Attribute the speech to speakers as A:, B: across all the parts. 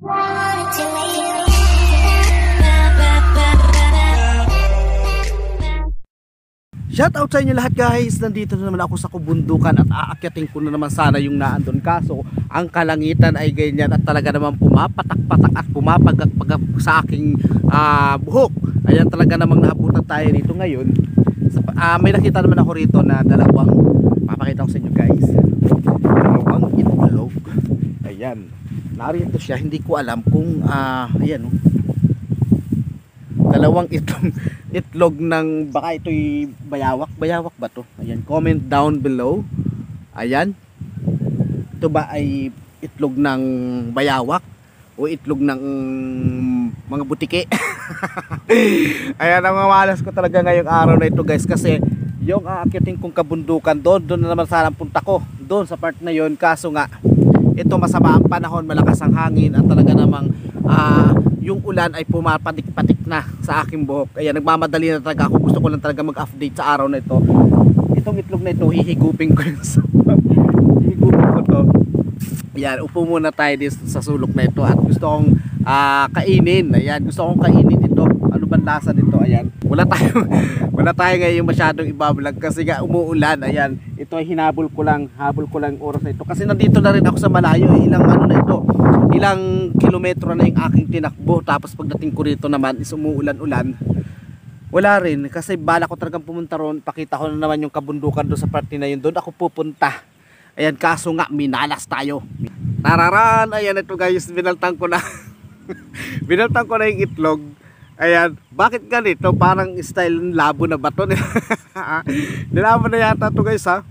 A: Shout out sa inyo lahat guys. Nandito na naman ako sa kubundukan at aakyatin ko na naman sana yung naandun, kaso ang kalangitan ay ganyan at talaga naman pumapatak-patak at pumapagak-pagak sa aking buhok. Ayan, talaga namang naabutan tayo dito ngayon. May nakita naman ako rito na dalawang, papakita ko sa inyo guys, dalawang itlog. Ayan, narito siya, hindi ko alam kung ayan dalawang itlog ng, baka ito'y bayawak ba to? Ayan, comment down below. Ayan, ito ba ay itlog ng bayawak o itlog ng mga butike? Ayan, ang mamalas ko talaga ngayong araw na ito guys, kasi yung aakyatin kong kabundukan doon na naman sana punta ko, doon sa part na yon. Kaso nga ito, masama ang panahon, malakas ang hangin at talaga namang yung ulan ay pumapatik-patik na sa aking buhok. Kaya nagmamadali na talaga ako. Gusto ko lang talaga mag-update sa araw na ito. Itong itlog na ito, hihigupin ko yun. Hihigupin ko to. Ayan, upo muna tayo sa sulok na ito at gusto kong kainin. Ayan, gusto kong kainin ito. Ano ba lasa nito? Ayan, wala tayo ngayon masyadong ibablog kasi nga umuulan. Ayan, ito ay habol ko lang oras na ito kasi nandito na rin ako sa malayo. Ilang ano na ito, ilang kilometro na yung aking tinakbo. Tapos pagdating ko rito naman is umuulan-ulan. Wala rin, kasi bala ko talagang pumunta ron. Pakita ko na naman yung kabundukan doon sa parte na yun. Doon ako pupunta. Ayan, kaso nga minalas tayo. Tararan, ayan ito guys, binaltang ko na. Binaltang ko na yung itlog. Ayan, bakit ganito? Parang style labo na bato. Nilabo na yata ito guys ha.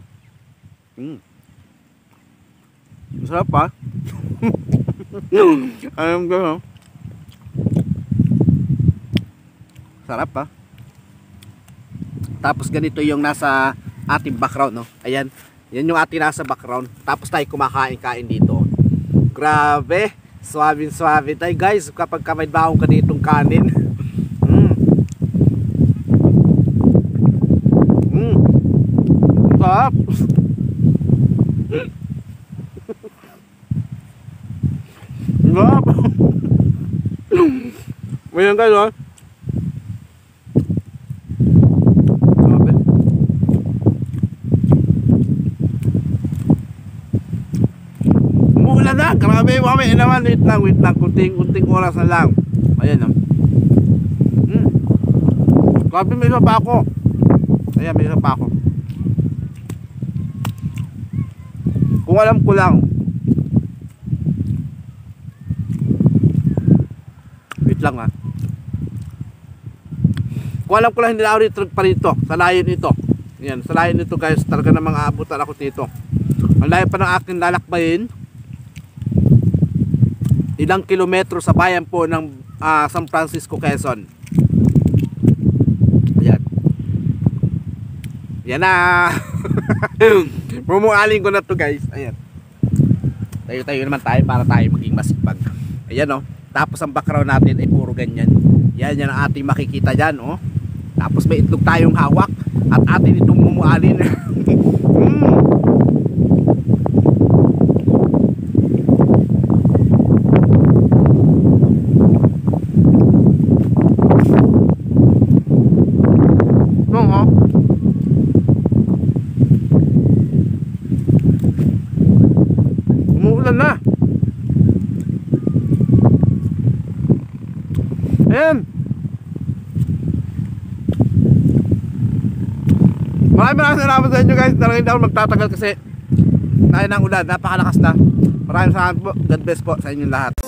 A: Masarap ha. Ayun gano'n. Sarap ha. Tapos ganito yung nasa ating background, no? Ayan, yan yung ating nasa background. Tapos tayo kumakain-kain dito. Grabe, suabe tayo guys kapag may bahong ka ditong kanin. Sarap. Sarap. Ayan guys, oh. Umuulan na, grabe, mami naman. Wait lang, kunting oras na lang. Ayan, oh. Grabe, may isa pa ako. Ayan, may isa pa ako. Kung alam ko lang, wait lang ha. Kung alam ko lang, hindi na ako dito pa rito, sa layon ito. Ayan, sa layon ito guys, talaga namang aabutan ako dito. Ang layo pa ng aking lalakbayin. Ilang kilometro sa bayan po ng San Francisco, Quezon. Ayan. Yan na. Mumualing ko na to guys. Ayan. Tayo naman tayo para tayo maging masipag. Ayan o. Tapos ang background natin ay puro ganyan. Yan ang ating makikita dyan o. Tapos may itlog tayong hawak at atin itong mumualin. Umuulan na. Ayan. Maraming salamat sa inyo guys. Talagang hindi ako magtatagal kasi tayo ng ulan, napakalakas na. Maraming salamat po. God bless po sa inyong lahat.